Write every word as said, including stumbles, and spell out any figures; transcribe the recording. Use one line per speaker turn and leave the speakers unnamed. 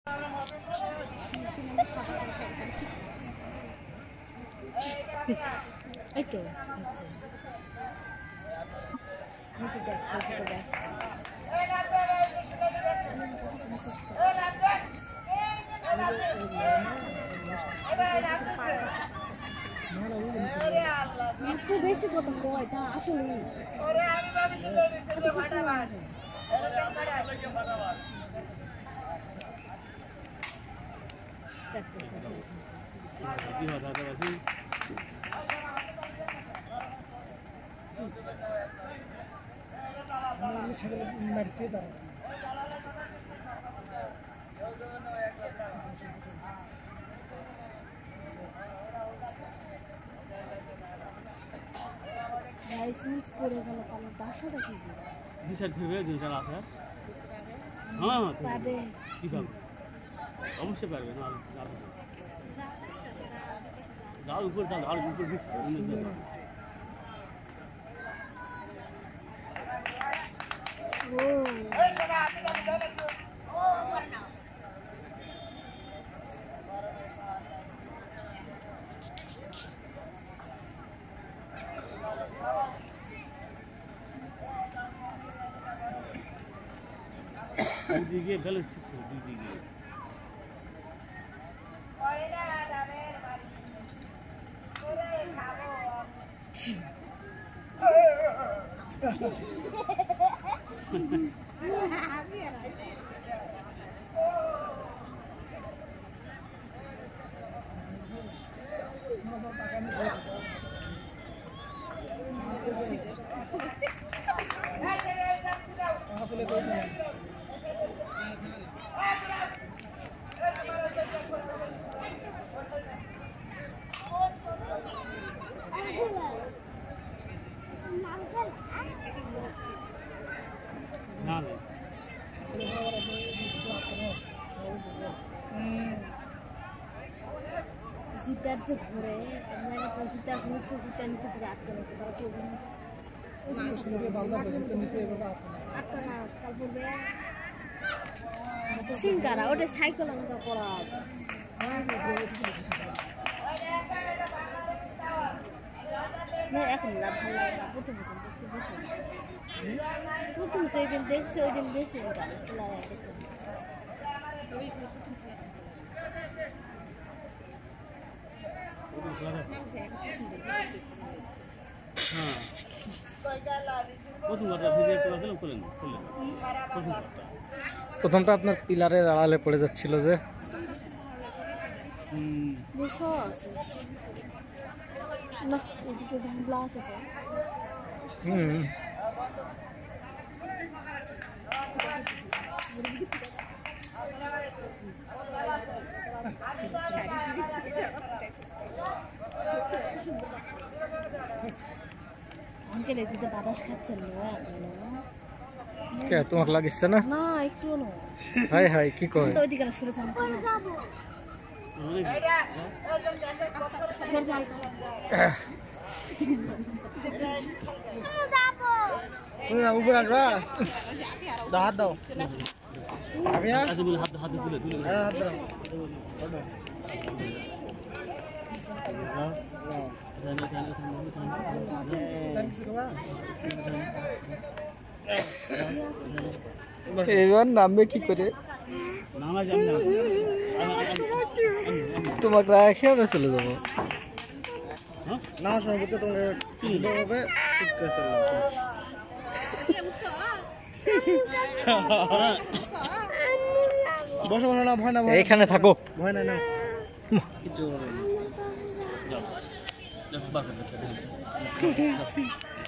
এই তো আচ্ছা মুখে দেখ ফটো ব্যাস একটু বেশি কথা কয় তা আসলে লাইসেন্স পড়ে গেল তাহলে দাসাটা কি
দিশা থেকে দিশা আছে হ্যাঁ
পাবে
কি পাবে অবশ্যই পারবে না যাও উপর যাও আর উপর দিছে
ও এই সবাই হাতে দাও দাও ও না
দিকে ব্যালেন্স ঠিক ছিল দুই দিকে
ওইটা ডাবের বাড়ি করে খাবো আমি আর আছি আসলে কই না
না
জুতার যে ঘুরে জায়গাটা জুতা ঘুরছে জুতা নিচে থেকে আটকে গেছে সিংকারা ওটা সাইকেল আমাকে করা এখন লাভ ভালো লাগে না প্রথম প্রথম দেখতে বসে প্রথম তো ওই দিন দেখছি ওই দিন বেশি ইন্টারেস্ট লাগে দেখতে
প্রথমটা আপনার পিলারের আড়ালে পড়ে যাচ্ছিল যে
না এদিকে ঝামেলা আছে তো
হুম
আঙ্কেল এদিকে বাতাস খাচ্ছেন না
কে তোমাকে লাগিচ্ছে না
না একটু না
হাই হাই কি কয়
তো ওইদিকে সরে যান তো যাবো সরে যাই
তুমি উপরে আসবা দাও দাও আমি আর
হাত হাতে তুলে তুলে
হাত দাও এবার নামবে কি করে তোমাকে রাখে আমরা চলে যাবো নামার সময় বলছে তোমাকে হবে বসো বসো না ভয় না এখানে থাকো ভয় না না কিছু হবে না